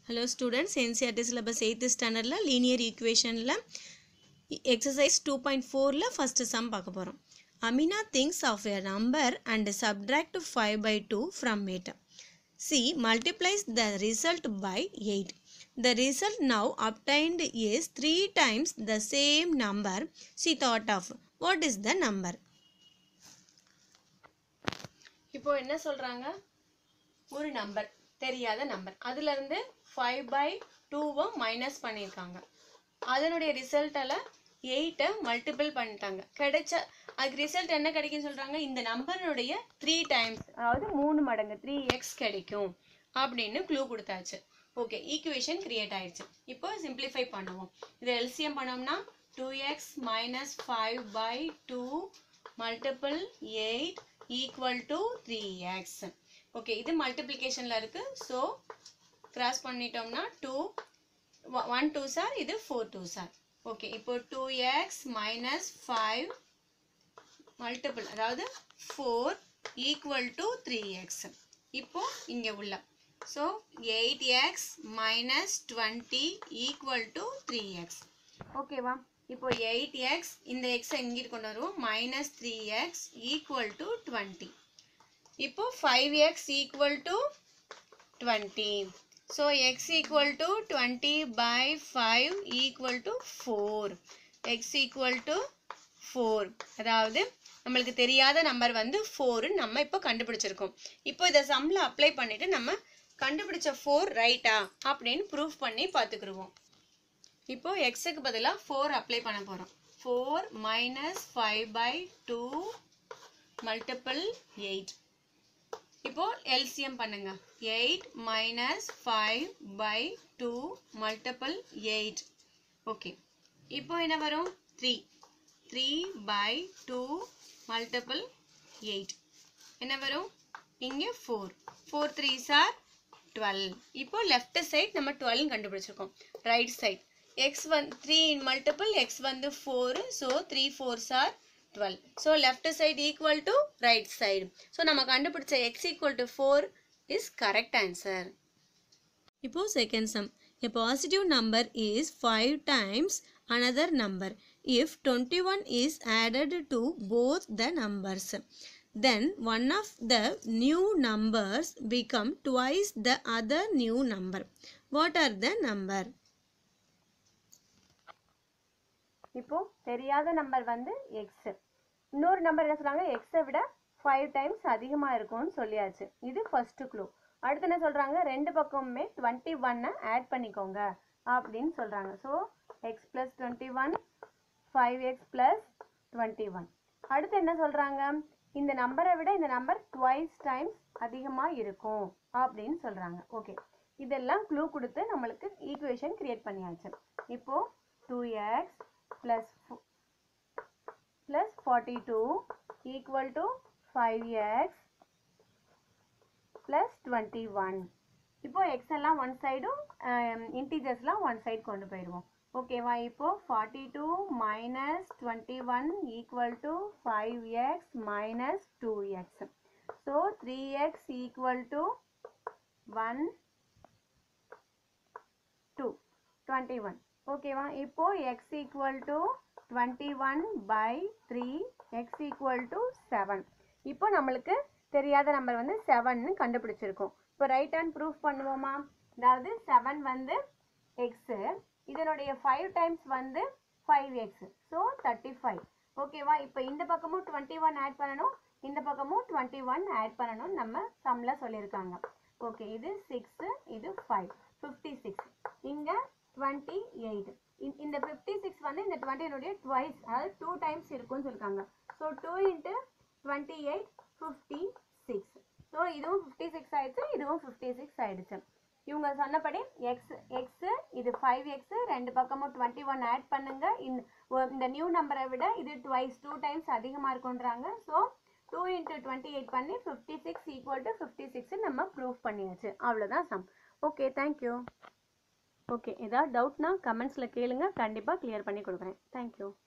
Hello students, NCERT syllabus 8th standard la linear equation la exercise 2.4 la first sum பார்க்க போறோம். Amina thinks of a number and subtract 5 by 2 from it. She multiplies the result by 8. The result now obtained is 3 times the same number she thought of. What is the number? இப்போ என்ன சொல்றாங்க? ஒரு number தெரியாத number அதுல இருந்து 5 by 2 minus பண்ணிருக்காங்க. அதனுடைய ரிசல்ட்டால 8 multiple பண்ணிட்டாங்க. கிடைச்ச அதுக்கு ரிசல்ட் என்ன கிடைக்கும்னு சொல்றாங்க? இந்த நம்பருடைய 3 டைம்ஸ் அதாவது 3 மடங்கு 3x கிடைக்கும் அப்படின்னு க்ளூ கொடுத்தாச்சு. ஓகே, ஈக்குவேஷன் கிரியேட் ஆயிடுச்சு. இப்போ சிம்பிளிஃபை பண்ணுவோம். இதை எல்சிஎம் பண்ணோம்னா 2x minus 5 by 2 multiple 8 equal to 3x. Okay, இது மல்டிப்ளிகேஷன்ல இருக்கு. ஸோ கிராஸ் பண்ணிட்டோம்னா 2 1 2 சார், இது 4 2 சார். ஓகே, இப்போ 2x minus 5 மல்டிபிள் அதாவது 4 ஈக்குவல் டு 3x. இப்போ இங்கே உள்ள so 8x minus 20 equal to 3x. ஓகேவா? இப்போ 8x இந்த எக்ஸை இங்கிட்டு கொண்டு வருவோம். Minus 3x equal to 20. இப்போ 5x equal to 20. So x equal to 20 by 5 equal to 4. x equal to 4. அதாவது நம்மளுக்கு தெரியாத நம்பர் வந்து 4 நம்ம இப்போ கண்டுபிடிச்சிருக்கோம். இப்போ இதை சம்ல அப்ளை பண்ணிட்டு நம்ம கண்டுபிடிச்ச 4 ரைட்டா அப்படின்னு ப்ரூஃப் பண்ணி பார்த்துக்குருவோம். இப்போ எக்ஸுக்கு பதிலாக 4 அப்ளை பண்ண போகிறோம். 4 minus 5 by 2 multiple 8. இப்போ எல்சிஎம் பண்ணுங்க. 8 minus 5 by 2 multiple 8. ஓகே, இப்போ என்ன வரும்? 3 by 2 multiple 8 என்ன வரும்? இங்கே 4 3s are 12. இப்போ லெஃப்ட் சைட் நம்ம 12 கண்டுபிடிச்சிருக்கோம். ரைட் சைட் x வந்து 3 மல்டிபிள் x வந்து 4. So 3 4s are 12. So left side equal to right side. So நம்ம கண்டுபிடிச்ச x equal to 4 is correct answer. இப்போ second sum. A positive number is 5 times another number. If 21 is added to both the numbers, then one of the new numbers become twice the other new number. What are the number? இப்போ தெரியாத number வந்து x. இன்னொரு number என்ன சொல்றாங்க? எக்ஸை விட 5 times அதிகமா இருக்கும்னு சொல்லியாச்சு. இது ஃபர்ஸ்ட் க்ளூ. அடுத்து என்ன சொல்றாங்க? ரெண்டு பக்கமுமே 21 ஆட் பண்ணிக்கோங்க அப்படின்னு சொல்றாங்க. So x plus 21 5x plus 21. அடுத்து என்ன சொல்றாங்க? இந்த நம்பரை விட இந்த நம்பர் ட்வைஸ் டைம்ஸ் அதிகமா இருக்கும் அப்படின்னு சொல்றாங்க. ஓகே, இதெல்லாம் க்ளூ கொடுத்து நம்மளுக்கு ஈக்குவேஷன் கிரியேட் பண்ணியாச்சு. இப்போ 2x plus 42 equal to 5x plus 21. இப்போ x எல்லாம் ஒன் சைடும் இன்டிஜர்ஸ்லாம் ஒன் சைடு கொண்டு போயிடுவோம். ஓகேவா? இப்போ 42 minus 21 equal to 5x minus 2x. So 3x equal to 1 2 21. ஓகேவா? இப்போ x equal to 21 by 3 x equal to 7. இப்போ நம்மளுக்கு தெரியாத நம்பர் வந்து 7ன்னு கண்டுபிடிச்சிருக்கோம். இப்போ ரைட் ஹேண்ட் ப்ரூஃப் பண்ணுவோமா? அதாவது 7 வந்து x, இதனுடைய 5 டைம்ஸ் வந்து 5x. ஸோ 35. ஓகேவா? இப்போ இந்த பக்கமும் 21 ஆட் பண்ணணும், இந்த பக்கமும் 21 ஆட் பண்ணணும் நம்ம சம்ல சொல்லியிருக்காங்க. ஓகே, இது 6 இது 5 56. இங்க 28. இந்த 56 வந்து இந்த 20 ட்வைஸ் அதாவது 2 டைம்ஸ் இருக்கும்னு சொல்லிருக்காங்க. So 2 into 28 56. ஸோ இதுவும் 56 ஆயிடுச்சு, இதுவும் 56 ஆயிடுச்சு. இவங்க சொன்னபடி எக்ஸ் இது 5x, ரெண்டு பக்கமும் 21 ஆட் பண்ணுங்க. இந்த நியூ நம்பரை விட இது ட்வைஸ் 2 டைம்ஸ் அதிகமாக இருக்குன்றாங்க. ஸோ 2 into 28 பண்ணி 56 equal to 56 நம்ம ப்ரூஃப் பண்ணியாச்சு. அவ்வளோதான் சம். Okay, thank you. ஓகே, ஏதாவது டவுட்னா கமெண்ட்ஸில் கேளுங்க, கண்டிப்பாக கிளியர் பண்ணி கொடுக்குறேன். தேங்க்யூ.